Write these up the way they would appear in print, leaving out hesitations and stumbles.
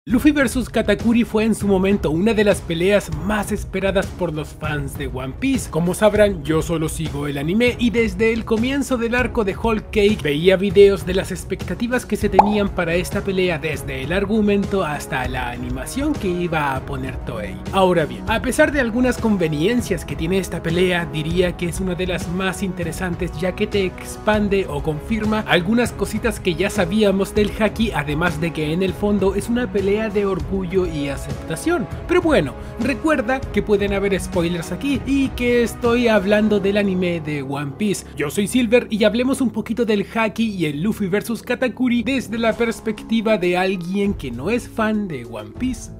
Luffy vs Katakuri fue en su momento una de las peleas más esperadas por los fans de One Piece. Como sabrán, yo solo sigo el anime y desde el comienzo del arco de Whole Cake veía videos de las expectativas que se tenían para esta pelea, desde el argumento hasta la animación que iba a poner Toei. Ahora bien, a pesar de algunas conveniencias que tiene esta pelea, diría que es una de las más interesantes, ya que te expande o confirma algunas cositas que ya sabíamos del Haki, además de que en el fondo es una pelea de orgullo y aceptación. Pero bueno, recuerda que pueden haber spoilers aquí y que estoy hablando del anime de One Piece. Yo soy Silver y hablemos un poquito del Haki y el Luffy vs Katakuri desde la perspectiva de alguien que no es fan de One Piece.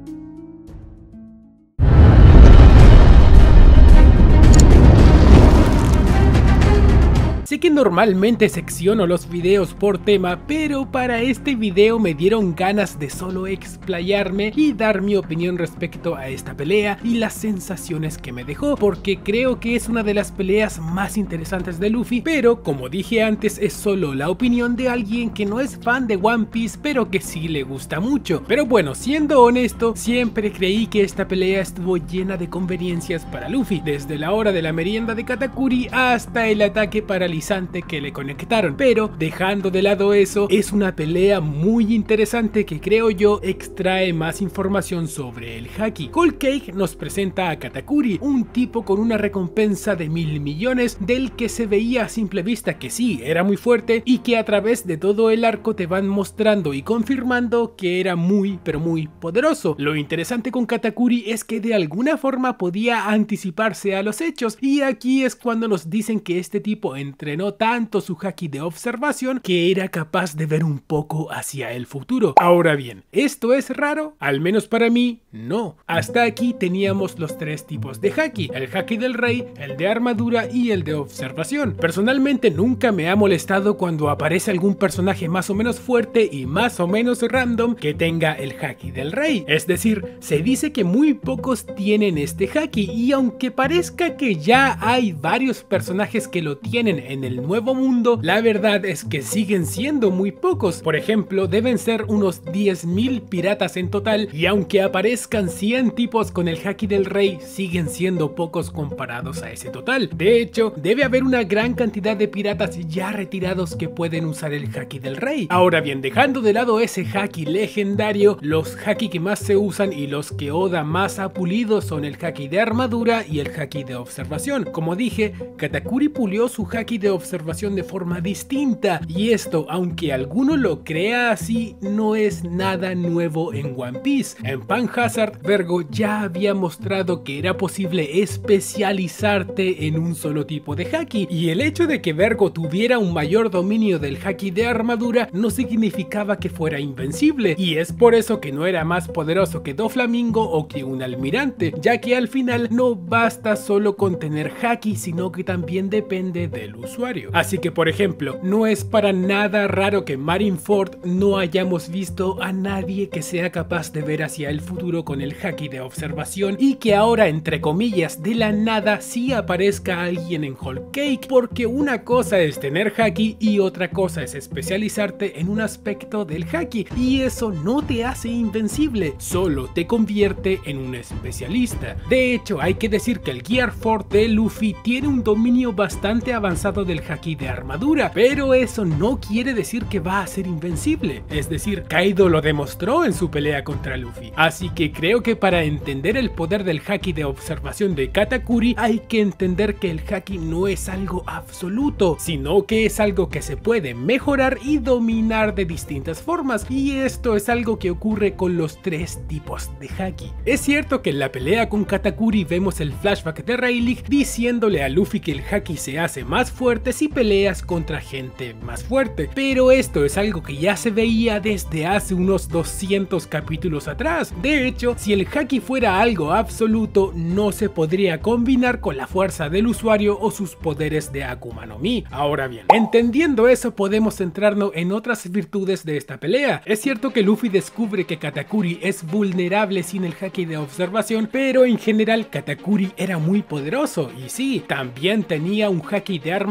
Sé que normalmente secciono los videos por tema, pero para este video me dieron ganas de solo explayarme y dar mi opinión respecto a esta pelea y las sensaciones que me dejó, porque creo que es una de las peleas más interesantes de Luffy, pero como dije antes, es solo la opinión de alguien que no es fan de One Piece, pero que sí le gusta mucho. Pero bueno, siendo honesto, siempre creí que esta pelea estuvo llena de conveniencias para Luffy, desde la hora de la merienda de Katakuri hasta el ataque paralizante que le conectaron. Pero dejando de lado eso, es una pelea muy interesante que creo yo extrae más información sobre el Haki. Whole Cake nos presenta a Katakuri, un tipo con una recompensa de 1000 millones, del que se veía a simple vista que sí, era muy fuerte y que a través de todo el arco te van mostrando y confirmando que era muy pero muy poderoso. Lo interesante con Katakuri es que de alguna forma podía anticiparse a los hechos, y aquí es cuando nos dicen que este tipo entrenó tanto su Haki de observación que era capaz de ver un poco hacia el futuro. Ahora bien, ¿esto es raro? Al menos para mí, no. Hasta aquí teníamos los tres tipos de Haki: el Haki del Rey, el de armadura y el de observación. Personalmente nunca me ha molestado cuando aparece algún personaje más o menos fuerte y más o menos random que tenga el Haki del Rey. Es decir, se dice que muy pocos tienen este Haki, y aunque parezca que ya hay varios personajes que lo tienen en el nuevo mundo, la verdad es que siguen siendo muy pocos. Por ejemplo, deben ser unos 10.000 piratas en total, y aunque aparezcan 100 tipos con el Haki del Rey, siguen siendo pocos comparados a ese total. De hecho, debe haber una gran cantidad de piratas ya retirados que pueden usar el Haki del Rey. Ahora bien, dejando de lado ese Haki legendario, los Haki que más se usan y los que Oda más ha pulido son el Haki de armadura y el Haki de observación. Como dije, Katakuri pulió su Haki de observación de forma distinta, y esto, aunque alguno lo crea así, no es nada nuevo en One Piece. En Pan Hazard, Vergo ya había mostrado que era posible especializarte en un solo tipo de Haki, y el hecho de que Vergo tuviera un mayor dominio del Haki de armadura no significaba que fuera invencible, y es por eso que no era más poderoso que Doflamingo o que un almirante, ya que al final no basta solo con tener Haki, sino que también depende del usuario. Así que, por ejemplo, no es para nada raro que Marineford no hayamos visto a nadie que sea capaz de ver hacia el futuro con el Haki de observación, y que ahora, entre comillas, de la nada sí aparezca alguien en Whole Cake, porque una cosa es tener Haki y otra cosa es especializarte en un aspecto del Haki, y eso no te hace invencible, solo te convierte en un especialista. De hecho, hay que decir que el Gear 4 de Luffy tiene un dominio bastante avanzado del Haki de armadura, pero eso no quiere decir que va a ser invencible. Es decir, Kaido lo demostró en su pelea contra Luffy. Así que creo que para entender el poder del Haki de observación de Katakuri, hay que entender que el Haki no es algo absoluto, sino que es algo que se puede mejorar y dominar de distintas formas, y esto es algo que ocurre con los tres tipos de Haki. Es cierto que en la pelea con Katakuri vemos el flashback de Rayleigh diciéndole a Luffy que el Haki se hace más fuerte si peleas contra gente más fuerte, pero esto es algo que ya se veía desde hace unos 200 capítulos atrás. De hecho, si el Haki fuera algo absoluto, no se podría combinar con la fuerza del usuario o sus poderes de Akuma no Mi. Ahora bien, entendiendo eso, podemos centrarnos en otras virtudes de esta pelea. Es cierto que Luffy descubre que Katakuri es vulnerable sin el Haki de observación, pero en general Katakuri era muy poderoso, y sí, también tenía un Haki de armadura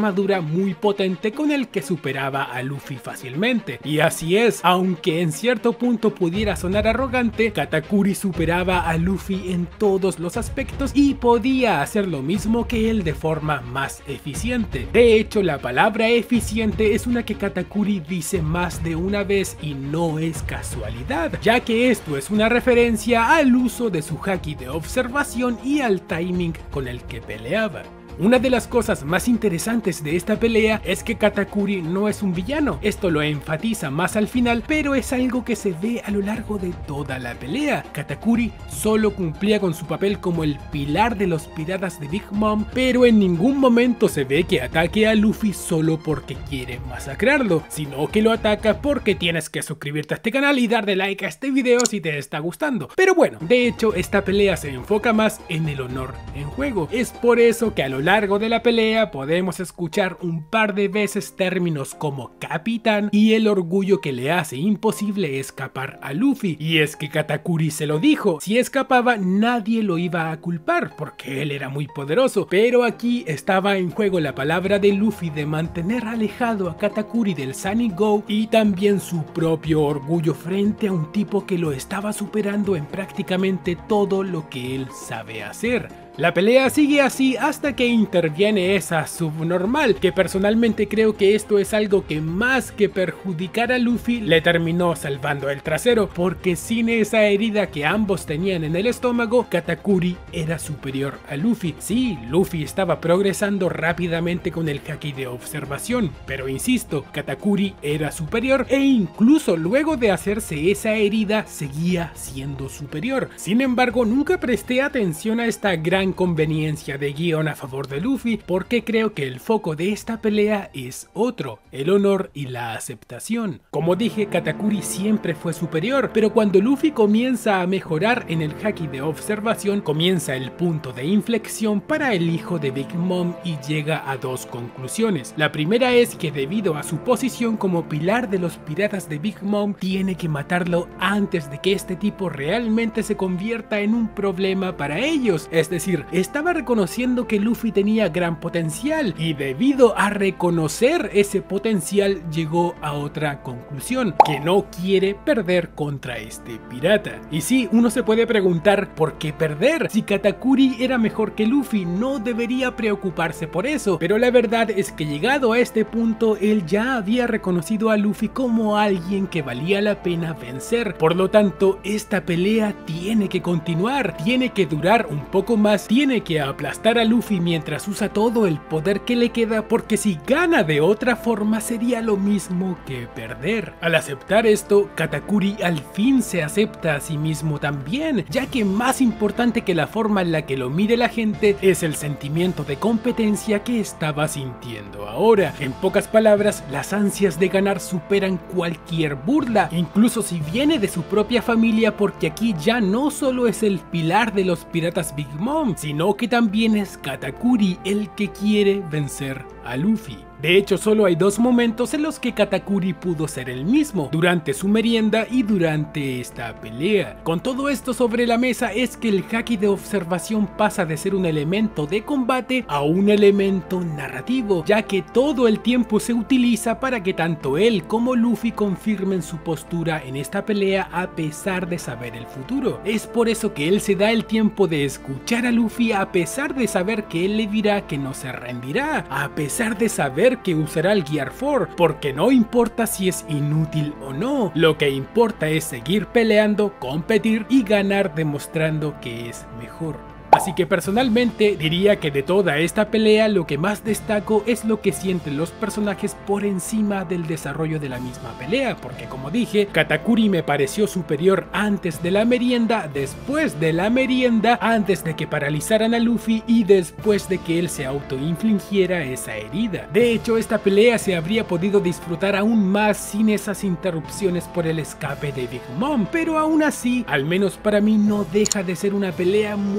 armadura muy potente con el que superaba a Luffy fácilmente. Y así es, aunque en cierto punto pudiera sonar arrogante, Katakuri superaba a Luffy en todos los aspectos y podía hacer lo mismo que él de forma más eficiente. De hecho, la palabra eficiente es una que Katakuri dice más de una vez y no es casualidad, ya que esto es una referencia al uso de su haki de observación y al timing con el que peleaba. Una de las cosas más interesantes de esta pelea es que Katakuri no es un villano, esto lo enfatiza más al final, pero es algo que se ve a lo largo de toda la pelea. Katakuri solo cumplía con su papel como el pilar de los piratas de Big Mom, pero en ningún momento se ve que ataque a Luffy solo porque quiere masacrarlo, sino que lo ataca porque tienes que suscribirte a este canal y darle like a este video si te está gustando. Pero bueno, de hecho esta pelea se enfoca más en el honor en juego, es por eso que a lo largo de la pelea podemos escuchar un par de veces términos como capitán y el orgullo que le hace imposible escapar a Luffy. Y es que Katakuri se lo dijo, si escapaba nadie lo iba a culpar porque él era muy poderoso, pero aquí estaba en juego la palabra de Luffy de mantener alejado a Katakuri del Sunny Go y también su propio orgullo frente a un tipo que lo estaba superando en prácticamente todo lo que él sabe hacer. La pelea sigue así hasta que interviene esa subnormal, que personalmente creo que esto es algo que más que perjudicar a Luffy le terminó salvando el trasero, porque sin esa herida que ambos tenían en el estómago, Katakuri era superior a Luffy. Sí, Luffy estaba progresando rápidamente con el haki de observación, pero insisto, Katakuri era superior e incluso luego de hacerse esa herida seguía siendo superior. Sin embargo, nunca presté atención a esta gran conveniencia de guión a favor de Luffy, porque creo que el foco de esta pelea es otro, el honor y la aceptación. Como dije, Katakuri siempre fue superior, pero cuando Luffy comienza a mejorar en el haki de observación, comienza el punto de inflexión para el hijo de Big Mom y llega a dos conclusiones. La primera es que debido a su posición como pilar de los piratas de Big Mom, tiene que matarlo antes de que este tipo realmente se convierta en un problema para ellos, es decir, estaba reconociendo que Luffy tenía gran potencial y debido a reconocer ese potencial llegó a otra conclusión, que no quiere perder contra este pirata. Y sí, uno se puede preguntar ¿por qué perder? Si Katakuri era mejor que Luffy, no debería preocuparse por eso, pero la verdad es que llegado a este punto él ya había reconocido a Luffy como alguien que valía la pena vencer, por lo tanto esta pelea tiene que continuar, tiene que durar un poco más, tiene que aplastar a Luffy mientras usa todo el poder que le queda, porque si gana de otra forma sería lo mismo que perder. Al aceptar esto, Katakuri al fin se acepta a sí mismo también, ya que más importante que la forma en la que lo mire la gente es el sentimiento de competencia que estaba sintiendo ahora. En pocas palabras, las ansias de ganar superan cualquier burla, incluso si viene de su propia familia, porque aquí ya no solo es el pilar de los piratas Big Mom, sino que también es Katakuri el que quiere vencer a Luffy. De hecho, solo hay dos momentos en los que Katakuri pudo ser el mismo, durante su merienda y durante esta pelea. Con todo esto sobre la mesa es que el haki de observación pasa de ser un elemento de combate a un elemento narrativo, ya que todo el tiempo se utiliza para que tanto él como Luffy confirmen su postura en esta pelea a pesar de saber el futuro. Es por eso que él se da el tiempo de escuchar a Luffy a pesar de saber que él le dirá que no se rendirá, a pesar de saber que usará el Gear 4, porque no importa si es inútil o no, lo que importa es seguir peleando, competir y ganar demostrando que es mejor. Así que personalmente diría que de toda esta pelea lo que más destaco es lo que sienten los personajes por encima del desarrollo de la misma pelea, porque como dije, Katakuri me pareció superior antes de la merienda, después de la merienda, antes de que paralizaran a Luffy y después de que él se autoinfligiera esa herida. De hecho, esta pelea se habría podido disfrutar aún más sin esas interrupciones por el escape de Big Mom, pero aún así, al menos para mí, no deja de ser una pelea muy interesante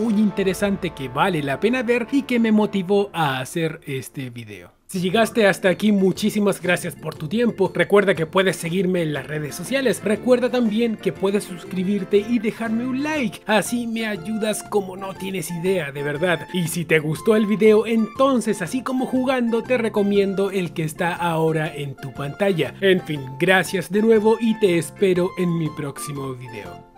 interesante que vale la pena ver y que me motivó a hacer este video. Si llegaste hasta aquí, muchísimas gracias por tu tiempo. Recuerda que puedes seguirme en las redes sociales. Recuerda también que puedes suscribirte y dejarme un like. Así me ayudas como no tienes idea, de verdad. Y si te gustó el video, entonces así como jugando, te recomiendo el que está ahora en tu pantalla. En fin, gracias de nuevo y te espero en mi próximo video.